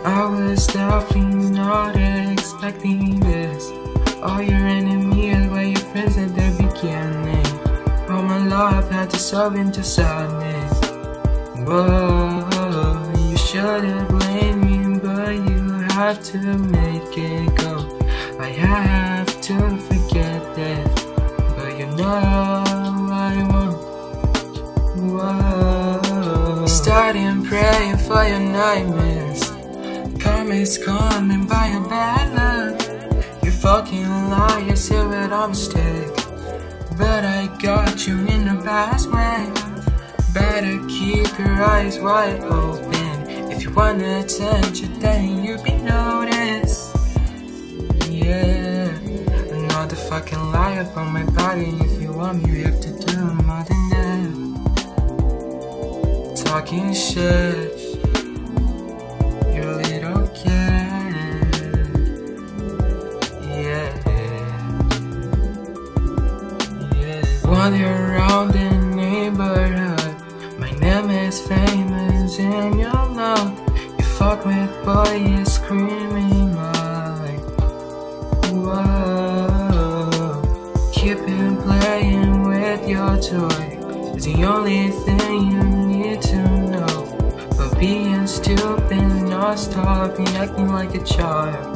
I was definitely not expecting this. All your enemies were your friends at the beginning. All my life had to serve into sadness. Whoa, you shouldn't blame me, but you have to make it go. I have to forget this, but you know I won't. Whoa, starting praying for your nightmares. Karma's coming by your bad luck. You fucking liar, say that I'm mistake, but I got you in the best way. Better keep your eyes wide open. If you want attention, then you be noticed. Yeah, another fucking lie about my body. If you want me, you have to do more than that. Talking shit, you're a little kid. Yeah, yeah. Wander around the neighborhood. My name is famous and you know. You fuck with boy, you're screaming like, whoa. Keep him playing with your toy. It's the only thing you need to know. But being stupid, not stopping, acting like a child.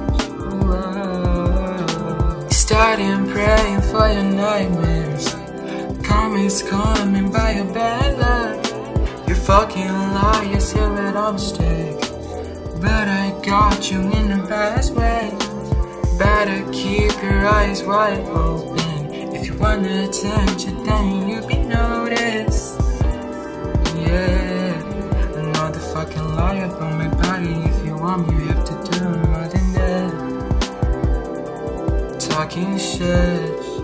Whoa. Starting praying for your nightmares. Karma's coming by your bad luck. You fucking liar, say that I'm mistake, but I got you in the best way. Better keep your eyes wide open. If you want attention, then you be noticed. Yeah, another fucking lie about my body. If you want me, you have to do more than that. Talking shit.